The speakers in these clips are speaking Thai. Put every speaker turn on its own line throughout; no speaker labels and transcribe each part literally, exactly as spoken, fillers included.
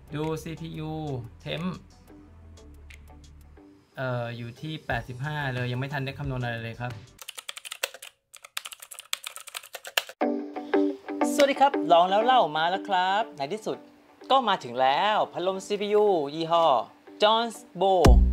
ดู ซี พี ยู temp เอ่ออยู่ที่แปดสิบห้าเลยยังไม่ทันได้คำนวณอะไรเลยครับสวัสดีครับลองแล้วเล่ามาแล้วครับในที่สุดก็มาถึงแล้วพัดลม ซี พี ยู ยี่ห้อ Jonsbo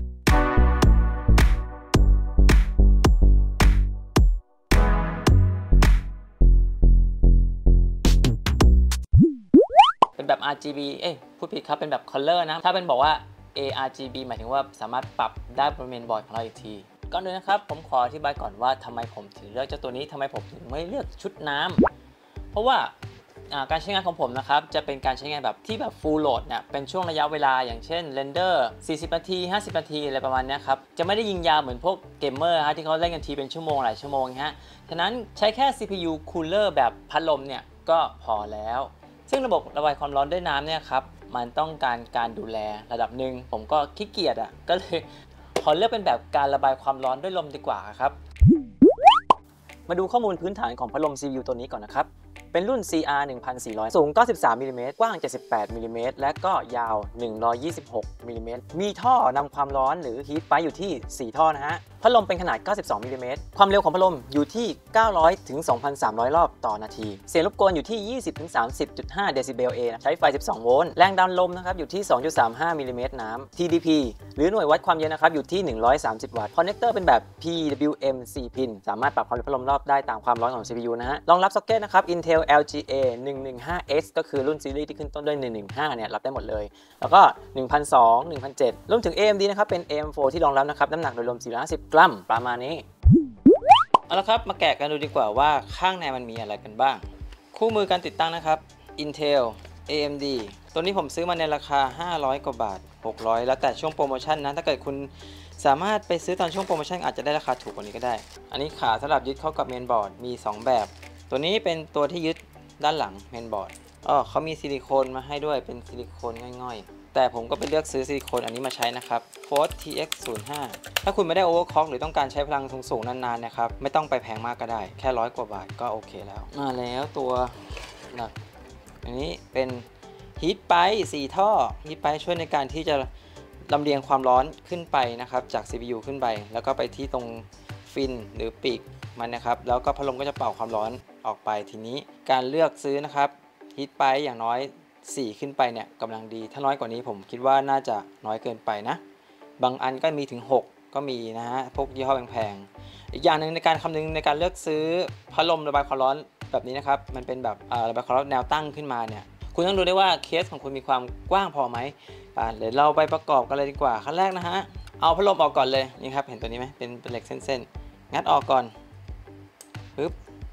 เป็นแบบ อาร์ จี บี เอ้ยพูดผิดครับเป็นแบบ Color นะถ้าเป็นบอกว่า เอ อาร์ จี บี หมายถึงว่าสามารถปรับได้บริเวณบอร์ดของเราอีกทีก่อนอื่นนะครับผมขออธิบายก่อนว่าทำไมผมถึงเลือกเจ้าตัวนี้ทำไมผมถึงไม่เลือกชุดน้ำเพราะว่าการใช้งานของผมนะครับจะเป็นการใช้งานแบบที่แบบ full load เนี่ยเป็นช่วงระยะเวลาอย่างเช่น render สี่สิบนาทีห้าสิบนาทีอะไรประมาณนี้ครับจะไม่ได้ยิงยาวเหมือนพวกเกมเมอร์ฮะที่เขาเล่นกันทีเป็นชั่วโมงหลายชั่วโมงฮะฉะนั้นใช้แค่ ซี พี ยู Cooler แบบพัดลมเนี่ยก็พอแล้วซึ่งระบบระบายความร้อนด้วยน้ำเนี่ยครับมันต้องการการดูแลระดับหนึ่งผมก็ขี้เกียจอ่ะก็เลยขอเลือกเป็นแบบการระบายความร้อนด้วยลมดีกว่าครับมาดูข้อมูลพื้นฐานของพัดลม ซี พี ยู ตัวนี้ก่อนนะครับเป็นรุ่น ซี อาร์ หนึ่งพันสี่ร้อย สูงเก้าสิบสามมิลลิเมตรกว้างเจ็ดสิบแปดมิลลิเมตรและก็ยาวหนึ่งร้อยยี่สิบหกมิลลิเมตรมีท่อนำความร้อนหรือ Heat Pipe อยู่ที่สี่ท่อนะฮะพัดลมเป็นขนาดเก้าสิบสองมิลลิเมตรความเร็วของพัดลมอยู่ที่เก้าร้อยถึง สองพันสามร้อย รอบต่อนาทีเสียงรบกวนอยู่ที่ ยี่สิบถึงสามสิบจุดห้า เดซิเบล A ใช้ไฟสิบสองโวลต์แรงดันลมนะครับอยู่ที่ สองจุดสามห้า มิลลิเมตรน้ำ ที ดี พี หรือหน่วยวัดความเย็นนะครับอยู่ที่หนึ่งร้อยสามสิบวัตต์คอนเนคเตอร์เป็นแบบ พี ดับเบิลยู เอ็ม สี่ พินสามารถปรับความเร็วพัดลมรอบได้ตามความร้อนของ ซี พี ยู นะฮะรองรับซ็อกเก็ตนะครับ Intel แอล จี เอ หนึ่งหนึ่งห้า เอส ก็คือรุ่นซีรีส์ที่ขึ้นต้นด้วยหนึ่งหนึ่งห้าเนี่ยรับได้หมดเลยแล้วก็ หนึ่งพันสองร้อย หนึ่งพันเจ็ดร้อย รวมถึง เอ เอ็ม ดี นะครับเป็น เอ เอ็ม โฟร์ ที่รองรับนะครับน้ำหนักโดยรวมสี่ร้อยห้าสิบกรัมประมาณนี้เอาละครับมาแกะกันดูดีกว่าว่าข้างในมันมีอะไรกันบ้างคู่มือการติดตั้งนะครับ Intel เอ เอ็ม ดี ตัวนี้ผมซื้อมาในราคาห้าร้อยกว่าบาทหกร้อยแล้วแต่ช่วงโปรโมชั่นนะถ้าเกิดคุณสามารถไปซื้อตอนช่วงโปรโมชั่นอาจจะได้ราคาถูกกว่านี้ก็ได้อันนี้ขาสำหรับยึดเข้ากับเมนบอร์ดมีสองแบบตัวนี้เป็นตัวที่ยึดด้านหลังเมนบอร์ดอ๋อเขามีซิลิโคนมาให้ด้วยเป็นซิลิโคนง่อยๆแต่ผมก็ไปเลือกซื้อซิลิโคนอันนี้มาใช้นะครับ Force ที เอ็กซ์ ศูนย์ห้า ถ้าคุณไม่ได้โอเวอร์คล็อกหรือต้องการใช้พลังสูงๆนานๆนะครับไม่ต้องไปแพงมากก็ได้แค่ร้อยกว่าบาทก็โอเคแล้วมาแล้วตัวหนักอันนี้เป็นฮีทไปสี่ท่อฮีทไปช่วยในการที่จะลำเลียงความร้อนขึ้นไปนะครับจาก ซี พี ยู ขึ้นไปแล้วก็ไปที่ตรงฟินหรือปีกมันนะครับแล้วก็พัดลมก็จะเป่าความร้อนออกไปทีนี้การเลือกซื้อนะครับฮีทไปอย่างน้อยสี่ขึ้นไปเนี่ยกำลังดีถ้าน้อยกว่านี้ผมคิดว่าน่าจะน้อยเกินไปนะบางอันก็มีถึงหกก็มีนะฮะพวกยี่ห้อแพงๆอีกอย่างหนึ่งในการคำนึงในการเลือกซื้อพัดลมระบายความร้อนแบบนี้นะครับมันเป็นแบบระบายความร้อนแนวตั้งขึ้นมาเนี่ยคุณต้องดูได้ว่าเคสของคุณมีความกว้างพอไหมเดี๋ยวเราไปประกอบกันเลยดีกว่าขั้นแรกนะฮะเอาพัดลมออกก่อนเลยนี่ครับเห็นตัวนี้ไหมเป็นเป็นเหล็กเส้นๆงัดออกก่อนปึ๊บ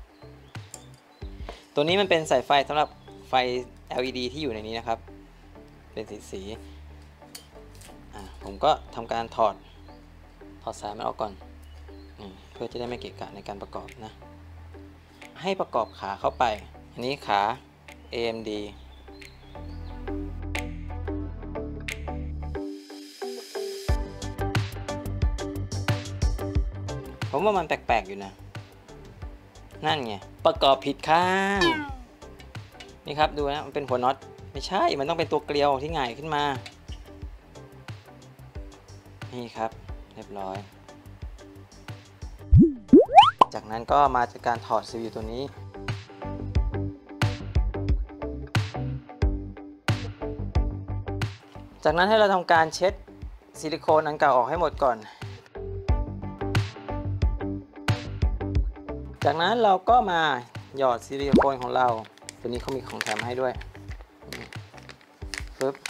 ตัวนี้มันเป็นสายไฟสำหรับไฟ แอล อี ดี ที่อยู่ในนี้นะครับเป็นสีสีผมก็ทำการถอดถอดสายมันออกก่อนเพื่อจะได้ไม่เกะกะในการประกอบนะให้ประกอบขาเข้าไปอันนี้ขา เอ เอ็ม ดี ผมว่ามันแปลกๆอยู่นะนั่นไงประกอบผิดข้างนี่ครับดูนะมันเป็นหัวน็อตไม่ใช่มันต้องเป็นตัวเกลียวที่ง่ายขึ้นมานี่ครับเรียบร้อยจากนั้นก็มาจากการถอด ซี พี ยู ตัวนี้จากนั้นให้เราทำการเช็ดซิลิโคนอันเก่าออกให้หมดก่อนจากนั้นเราก็มาหยอดซิลิโคนของเราตัวนี้เขามีของแถมให้ด้วยปึ๊บ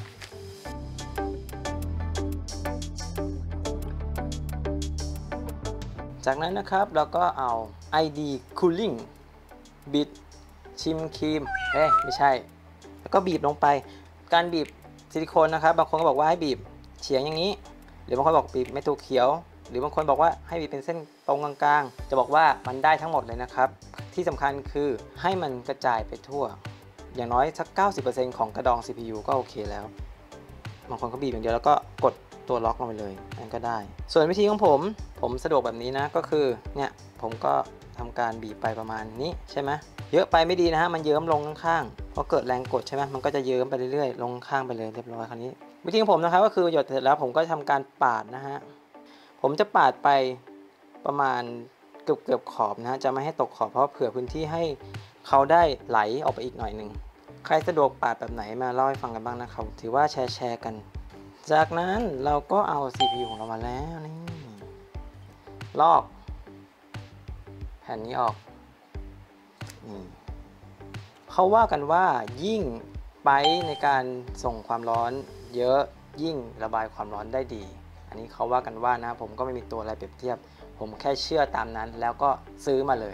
จากนั้นนะครับเราก็เอา ไอ ดี Cooling บิดชิมครีมเอ้ยไม่ใช่แล้วก็บีบลงไปการบีบซิลิโคนนะครับบางคนก็บอกว่าให้บีบเฉียงอย่างนี้หรือบางคนบอกบีบไม่ถูกเขียวหรือบางคนบอกว่าให้บีบเป็นเส้นตรงกลางๆจะบอกว่ามันได้ทั้งหมดเลยนะครับที่สำคัญคือให้มันกระจายไปทั่วอย่างน้อยสัก เก้าสิบเปอร์เซ็นต์ ของกระดอง ซี พี ยู ก็โอเคแล้วบางคนก็บีบอย่างเดียวแล้วก็กดตัวล็อกลงไปเลยนั่นก็ได้ส่วนวิธีของผมผมสะดวกแบบนี้นะก็คือเนี่ยผมก็ทำการบีบไปประมาณนี้ใช่ไหมเยอะไปไม่ดีนะฮะมันเยิ้มลงข้างๆเพราะก็เกิดแรงกดใช่ไหมมันก็จะเยิ้มไปเรื่อยๆลงข้างไปเลยเรียบร้อยคราวนี้วิธีของผมนะครับก็คือหยดเสร็จแล้วผมก็ทำการปาดนะฮะผมจะปาดไปประมาณเกือบเกือบขอบนะฮะจะไม่ให้ตกขอบเพราะเผื่อพื้นที่ให้เขาได้ไหลออกไปอีกหน่อยหนึ่งใครสะดวกปาดแบบไหนมาเล่าให้ฟังกันบ้างนะครับถือว่าแชร์แชร์กันจากนั้นเราก็เอา ซี พี ยู ของเรามาแล้วนี่ลอกแผ่นนี้ออกนี่เขาว่ากันว่ายิ่งไปในการส่งความร้อนเยอะยิ่งระบายความร้อนได้ดีอันนี้เขาว่ากันว่านะผมก็ไม่มีตัวอะไรเปรียบเทียบผมแค่เชื่อตามนั้นแล้วก็ซื้อมาเลย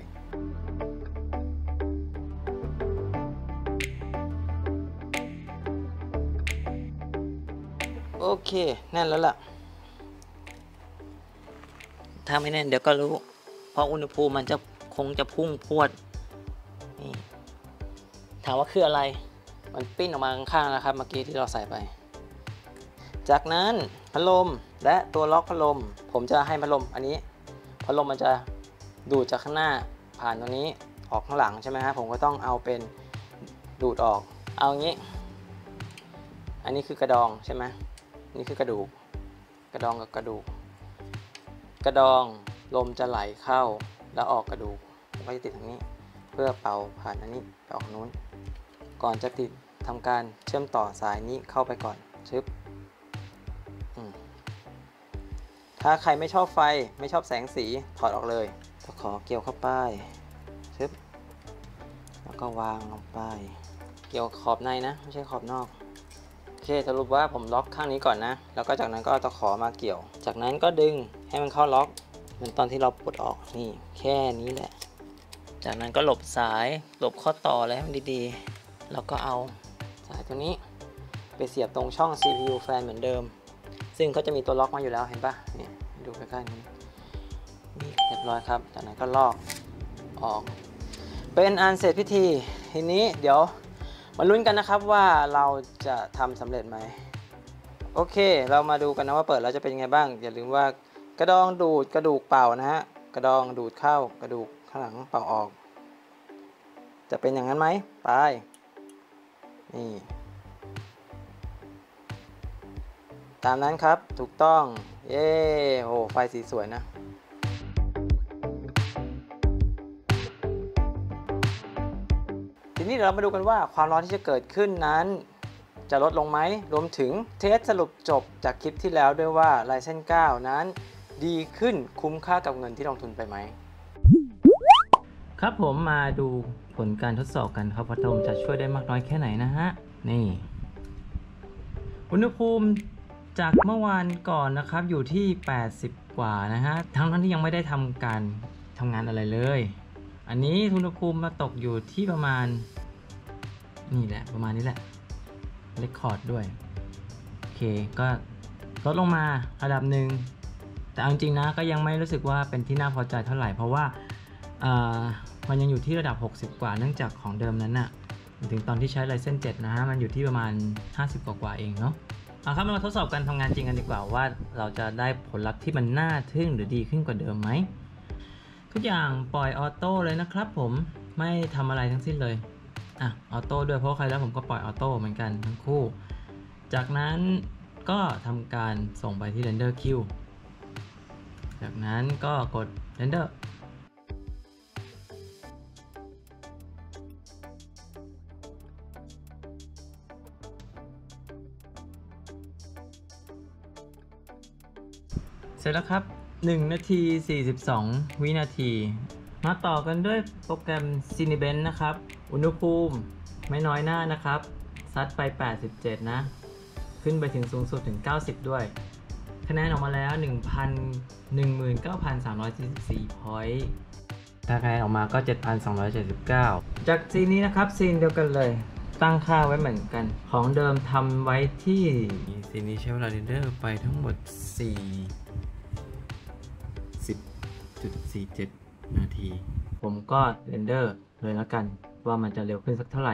โอเคแน่นแล้วล่ะถ้าไม่แน่นเดี๋ยวก็รู้เพราะอุณหภูมิมันจะคงจะพุ่งพรวดนี่ถามว่าคืออะไรมันปิ้นออกมาข้างๆแล้วครับเมื่อกี้ที่เราใส่ไปจากนั้นพัดลมและตัวล็อกพัดลมผมจะให้พัดลมอันนี้พัดลมมันจะดูดจากข้างหน้าผ่านตรงนี้ออกข้างหลังใช่ไหมครับผมก็ต้องเอาเป็นดูดออกเอางี้อันนี้คือกระดองใช่ไหมนี่คือกระดูกกระดองกับกระดูกกระดองลมจะไหลเข้าแล้วออกกระดูกก็จะติดทางนี้เพื่อเป่าผ่านอันนี้ไปออกนู้นก่อนจะติดทำการเชื่อมต่อสายนี้เข้าไปก่อนชึบถ้าใครไม่ชอบไฟไม่ชอบแสงสีถอดออกเลยตะขอเกี่ยวเข้าไปชึบแล้วก็วางลงไปเกี่ยวขอบในนะไม่ใช่ขอบนอกโอเคสรุปว่าผมล็อกข้างนี้ก่อนนะแล้วก็จากนั้นก็ตะขอมาเกี่ยวจากนั้นก็ดึงให้มันเข้าล็อกเหมือนตอนที่เราปลดออกนี่แค่นี้แหละจากนั้นก็หลบสายหลบข้อต่ออะไรให้มันดีๆแล้วก็เอาสายตัวนี้ไปเสียบตรงช่อง ซี พี ยู แฟนเหมือนเดิมซึ่งเขาจะมีตัวล็อกมาอยู่แล้วเห็นปะนี่ดูใกล้ๆนี้นี่เรียบร้อยครับจากนั้นก็ลอกออกเป็นอันเสร็จพิธีทีนี้เดี๋ยวมาลุ้นกันนะครับว่าเราจะทำสำเร็จไหมโอเคเรามาดูกันนะว่าเปิดแล้วจะเป็นยังไงบ้างอย่าลืมว่ากระดองดูดกระดูกเป่านะฮะกระดองดูดเข้ากระดูกข้างหลังเป่าออกจะเป็นอย่างนั้นไหมไปนี่ตามนั้นครับถูกต้องเย้โอ้ไฟสีสวยนะทีนี้เรามาดูกันว่าความร้อนที่จะเกิดขึ้นนั้นจะลดลงไหมรวมถึงเทสสรุปจบจากคลิปที่แล้วด้วยว่า Ryzen เก้า นั้นดีขึ้นคุ้มค่ากับเงินที่ลงทุนไปไหมครับผมมาดูผลการทดสอบกันครับพัดลมจะช่วยได้มากน้อยแค่ไหนนะฮะนี่อุณหภูมิจากเมื่อวานก่อนนะครับอยู่ที่แปดสิบกว่านะฮะทั้งทั้งที่ยังไม่ได้ทำการทำงานอะไรเลยอันนี้อุณหภูมิมาตกอยู่ที่ประมาณนี่แหละประมาณนี้แหละเรคคอร์ดด้วยโอเคก็ลดลงมาระดับหนึ่งแต่เอาจริงนะก็ยังไม่รู้สึกว่าเป็นที่น่าพอใจเท่าไหร่เพราะว่ามันยังอยู่ที่ระดับหกสิบกว่าเนื่องจากของเดิมนั้นน่ะถึงตอนที่ใช้ Ryzen เจ็ดนะฮะมันอยู่ที่ประมาณห้าสิบกว่าเองเนาะเอาครับมาทดสอบการทำงานจริงกันดีกว่าว่าเราจะได้ผลลัพธ์ที่มันน่าทึ่งหรือดีขึ้นกว่าเดิมไหมทุกอย่างปล่อยออโต้เลยนะครับผมไม่ทำอะไรทั้งสิ้นเลยอ่ะออโต้ด้วยเพราะใครแล้วผมก็ปล่อยออโต้เหมือนกันทั้งคู่จากนั้นก็ทำการส่งไปที่ Render Queue จากนั้นก็กด Renderเสร็จแล้วครับหนึ่งนาทีสี่สิบสองวินาทีมาต่อกันด้วยโปรแกรม Cinebench นะครับอุณหภูมิไม่น้อยหน้านะครับซัดไปแปดสิบเจ็ดนะขึ้นไปถึงสูงสุดถึงเก้าสิบด้วยคะแนนออกมาแล้ว หนึ่งพันหนึ่งหมื่นเก้าพันสามร้อยสี่สิบสี่ point ถ้าคะแนนออกมาก็ เจ็ดพันสองร้อยเจ็ดสิบเก้า จากซีนนี้นะครับซีนเดียวกันเลยตั้งค่าไว้เหมือนกันของเดิมทำไว้ที่ซีนนี้ใช้เวลาเรนเดอร์ไปทั้งหมดสี่ สิบจุดสี่เจ็ด นาทีผมก็เรนเดอร์เลยแล้วกันว่ามันจะเร็วขึ้นสักเท่าไหร่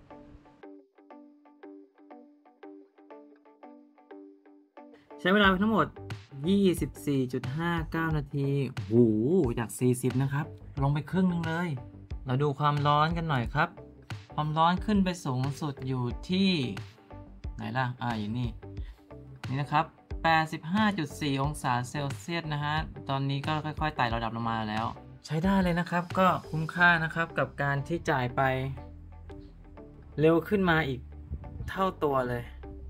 ใช้เวลาไปทั้งหมด ยี่สิบสี่จุดห้าเก้า นาทีโอ้โหจากสี่สิบนะครับลงไปครึ่งนึงเลยเราดูความร้อนกันหน่อยครับความร้อนขึ้นไปสูงสุดอยู่ที่ไหนล่ะอ่าอยู่นี่นี่นะครับ แปดสิบห้าจุดสี่ องศาเซลเซียสนะฮะตอนนี้ก็ค่อยๆไต่ระดับลงมาแล้วใช้ได้เลยนะครับก็คุ้มค่านะครับกับการที่จ่ายไปเร็วขึ้นมาอีกเท่าตัวเลย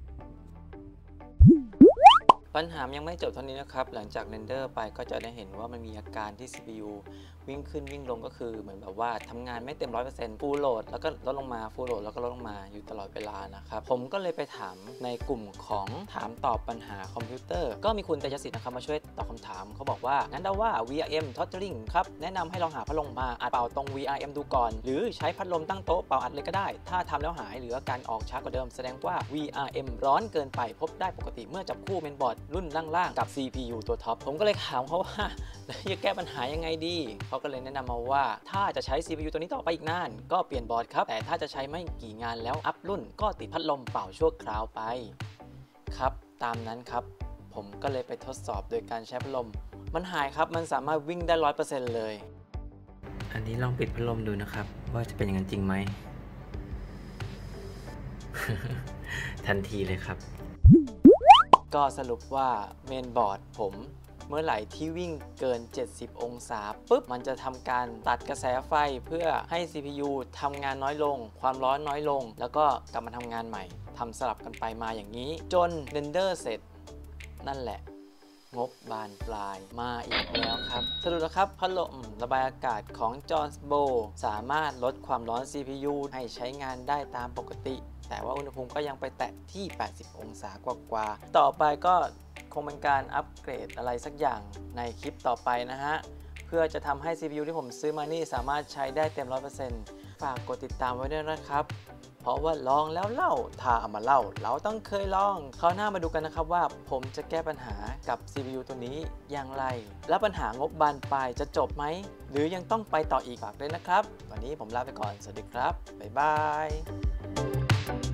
ปัญหายังไม่จบเท่านี้นะครับหลังจากเรนเดอร์ไปก็จะได้เห็นว่ามันมีอาการที่ ซี พี ยู วิ่งขึ้นวิ่งลงก็คือเหมือนแบบว่าทำงานไม่เต็ม ร้อยเปอร์เซ็นต์ ฟูลโหลดแล้วก็ลดลงมาฟูลโหลดแล้วก็ลดลงมาอยู่ตลอดเวลานะครับผมก็เลยไปถามในกลุ่มของถามตอบปัญหาคอมพิวเตอร์ก็มีคุณเตชะศิษย์นะครับมาช่วยตอบคำถามเขาบอกว่างั้นเดาว่า วี อาร์ เอ็ม Throttling ครับแนะนำให้ลองหาพัดลมมาอัดเป่าตรง วี อาร์ เอ็ม ดูก่อนหรือใช้พัดลมตั้งโต๊ะเป่าอัดเลยก็ได้ถ้าทำแล้วหายหรืออาการออกช้ากว่าเดิมแสดงว่า วี อาร์ เอ็ม ร้อนเกินไปพบได้ปกติเมื่อจับคู่เมนบอร์ดรุ่นล่างๆกับ ซี พี ยู ตัวท็อปผมก็เลยถามเขาว่าแล้วจะแก้ปัญหายังไงดีเขาก็เลยแนะนำมาว่าถ้าจะใช้ ซี พี ยู ตัวนี้ต่อไปอีกนานก็เปลี่ยนบอร์ดครับแต่ถ้าจะใช้ไม่กี่งานแล้วอัพรุ่นก็ติดพัดลมเป่าชั่วคราวไปครับตามนั้นครับผมก็เลยไปทดสอบโดยการใช้พัดลมมันหายครับมันสามารถวิ่งได้ ร้อยเปอร์เซ็นต์ เลยอันนี้ลองปิดพัดลมดูนะครับว่าจะเป็นอย่างนั้นจริงไหม ทันทีเลยครับก็สรุปว่าเมนบอร์ดผมเมื่อไหร่ที่วิ่งเกินเจ็ดสิบองศาปุ๊บมันจะทำการตัดกระแสไฟเพื่อให้ ซี พี ยู ทำงานน้อยลงความร้อนน้อยลงแล้วก็กลับมาทำงานใหม่ทำสลับกันไปมาอย่างนี้จนเรนเดอร์เสร็จนั่นแหละงบบานปลายมาอีกแล้วครับสรุปแล้วครับพัดลมระบายอากาศของ Jonsbo สามารถลดความร้อน ซี พี ยู ให้ใช้งานได้ตามปกติแต่ว่าอุณหภูมิก็ยังไปแตะที่ แปดสิบ องศากว่าๆต่อไปก็คงเป็นการอัปเกรดอะไรสักอย่างในคลิปต่อไปนะฮะเพื่อจะทำให้ ซี พี ยู ที่ผมซื้อมานี่สามารถใช้ได้เต็ม ร้อยเปอร์เซ็นต์ ฝากกดติดตามไว้ด้วยนะครับเพราะว่าลองแล้วเล่าถ้าเอามาเล่าเราต้องเคยลองคราวหน้ามาดูกันนะครับว่าผมจะแก้ปัญหากับ ซี พี ยู ตัวนี้อย่างไรและปัญหางบบานปลายจะจบไหมหรือยังต้องไปต่ออีกฝากด้วยนะครับวันนี้ผมลาไปก่อนสวัสดีครับบ๊ายบาย